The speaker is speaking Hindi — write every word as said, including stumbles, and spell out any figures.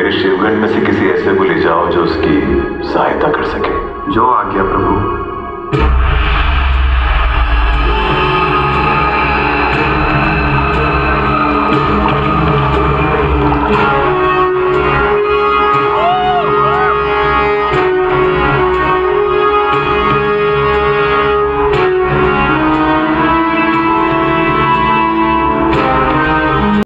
मेरे शिवगण में से किसी ऐसे को ले जाओ जो उसकी सहायता कर सके। जो आ गया प्रभु।